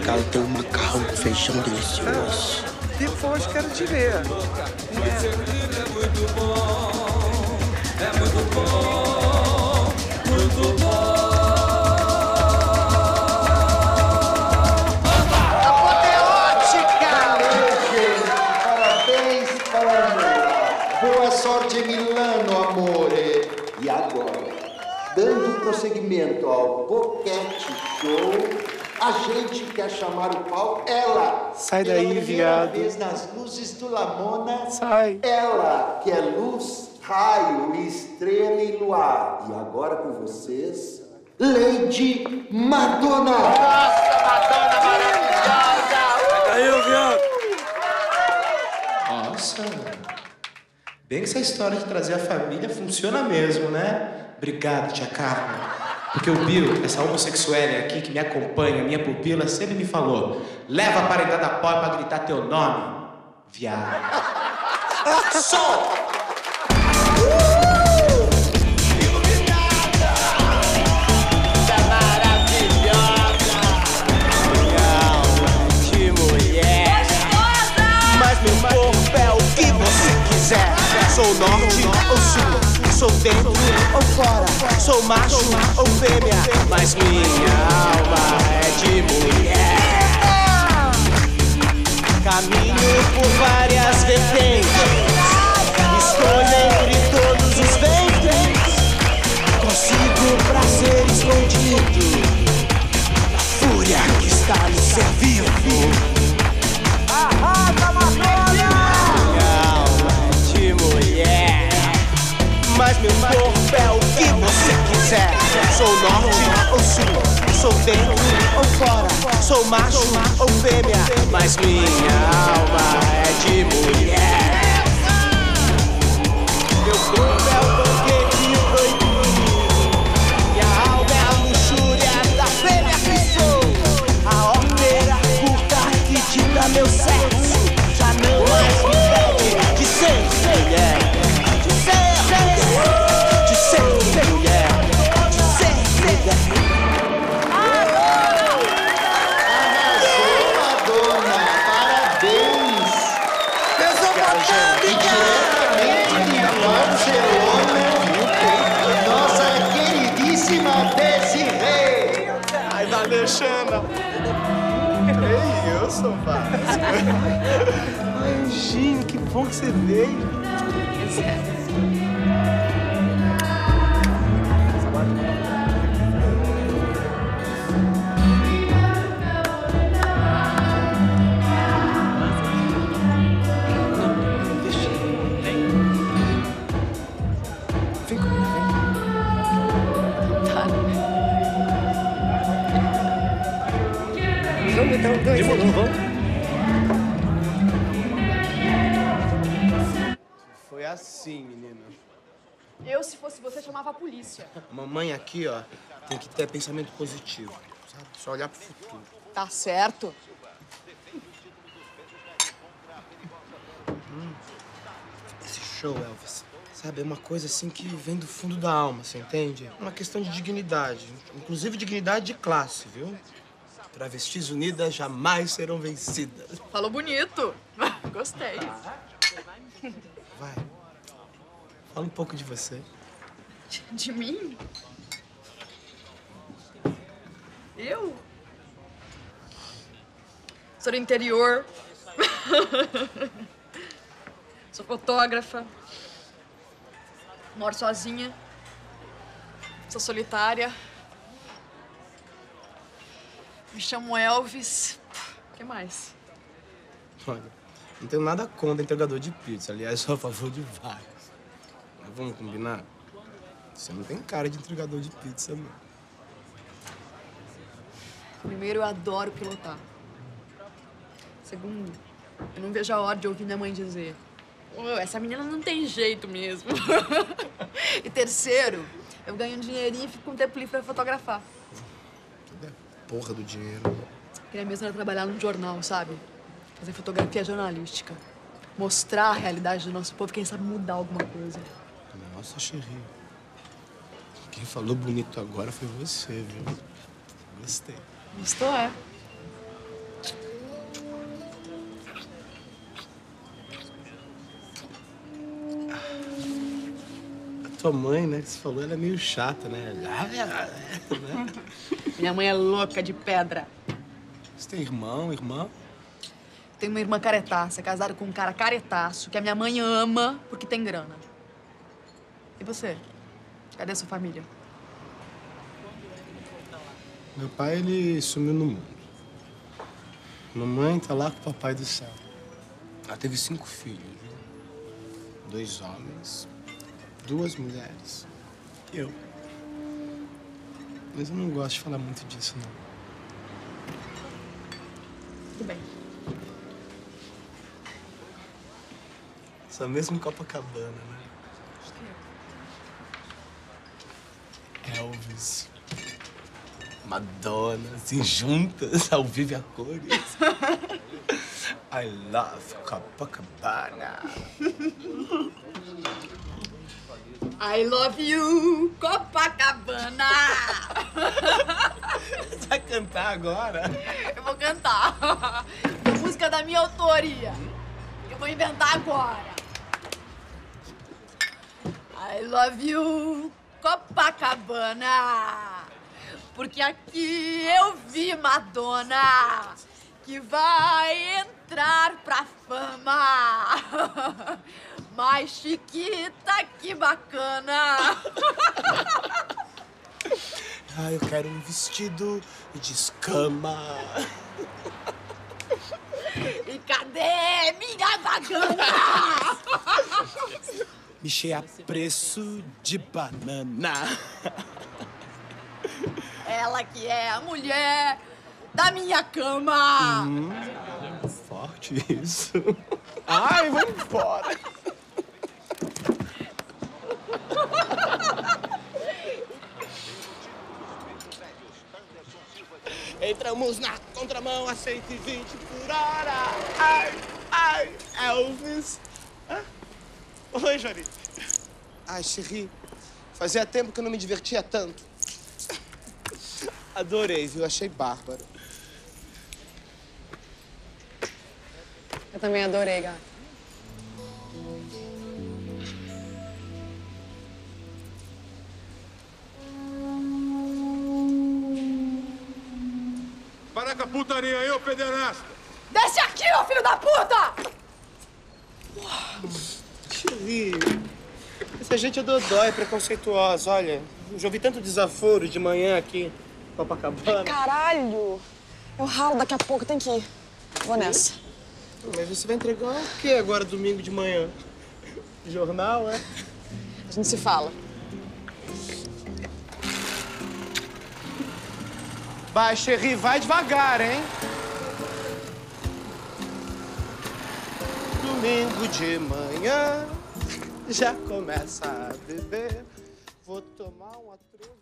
casa tem um macarrão com feijão delicioso. Depois quero te ver. É muito bom, é muito bom, muito bom. Boa sorte em Milano, amore. E agora, dando prosseguimento ao Boquete Show, a gente quer chamar o pau, ela. Sai daí, viado. Vez nas luzes do Lamona. Sai. Ela, que é luz, raio, estrela e luar. E agora com vocês, Lady Madonna. Nossa, Madonna maravilhosa! Aí, ô viado. Nossa, bem que essa história de trazer a família funciona mesmo, né? Obrigado, tia Carla. Porque o Bill, essa homossexuela aqui que me acompanha, minha pupila, sempre me falou: leva a paredada pó pra gritar teu nome, viado. Som! Sou norte ou sul, sou dentro ou fora, sou macho ou fêmea, mas minha alma é de mulher. Caminho por várias vertentes, escolho entre todos os ventres, consigo prazer escondido, a fúria que está no ser vivo. Mas meu corpo é o que você quiser. Sou norte ou sul, sou dentro ou fora, sou macho ou fêmea, mas minha alma é de mulher. Meu corpo é o banquete proibido, minha alma é a luxúria da fêmea que sou. A ordeira curta que dita meu sexo já não mais me pede de ser mulher. Alexandra! Ei, eu sou fácil. Ai, Anjinho, que bom que você veio. Vem comigo, vem. Vamos então, dois. Demorou, vamos. Foi assim, menina. Eu, se fosse você, chamava a polícia. A mamãe aqui, ó, tem que ter pensamento positivo, sabe? Só olhar pro futuro. Tá certo. Esse show, Elvis, sabe, é uma coisa assim que vem do fundo da alma, você entende? É uma questão de dignidade, inclusive dignidade de classe, viu? Travestis unidas jamais serão vencidas. Falou bonito. Gostei. Vai. Fala um pouco de você. De mim? Eu? Sou do interior. Sou fotógrafa. Moro sozinha. Sou solitária. Me chamo Elvis. O que mais? Olha, não tenho nada contra entregador de pizza. Aliás, sou a favor de vários. Mas vamos combinar? Você não tem cara de entregador de pizza, não. Primeiro, eu adoro pilotar. Segundo, eu não vejo a hora de ouvir minha mãe dizer: "Ô, essa menina não tem jeito mesmo." E terceiro, eu ganho um dinheirinho e fico com tempo livre pra fotografar. Porra do dinheiro. Queria mesmo era trabalhar num jornal, sabe? Fazer fotografia jornalística. Mostrar a realidade do nosso povo, quem sabe mudar alguma coisa. Nossa, Xerri. Quem falou bonito agora foi você, viu? Gostei. Gostou, é? tua mãe, né? Que você falou, ela é meio chata, né? Minha mãe é louca de pedra. Você tem irmão, irmã? Tenho uma irmã caretaça, casada com um cara caretaço, que a minha mãe ama porque tem grana. E você? Cadê a sua família? Meu pai, ele sumiu no mundo. Mamãe tá lá com o papai do céu. Ela teve 5 filhos, viu? 2 homens, 2 mulheres. Eu. Mas eu não gosto de falar muito disso, não. Tudo bem. Só mesmo em Copacabana, né? Elvis, Madonna, assim, juntas, ao vivo e a cores. I love Copacabana. I love you, Copacabana. Você vai cantar agora? Eu vou cantar. É música da minha autoria. Eu vou inventar agora. I love you, Copacabana. Porque aqui eu vi Madonna, que vai entrar pra fama. Mais chiquita, que bacana. Ah, eu quero um vestido de escama. E cadê minha bagana? Bichei a preço de banana. Ela que é a mulher da minha cama. Forte isso. Ai, vou embora. Entramos na contramão a 120 por hora. Ai, ai, Elvis. Oi, Jori. Ai, Chérie, fazia tempo que eu não me divertia tanto. Adorei, viu? Achei bárbaro. Eu também adorei, gato. Para com a putaria aí, ô pederasta! Desce aqui, ô filho da puta! Chérie, essa gente é dodói, é preconceituosa, olha. Eu já ouvi tanto desaforo de manhã aqui em Copacabana. Caralho! Eu ralo daqui a pouco, tem que ir. Vou nessa. Mas você vai entregar o quê agora, domingo de manhã? Jornal, é? A gente se fala. Vai, Chérie, vai devagar, hein? Domingo de manhã, já começa a beber. Vou tomar um atrovo.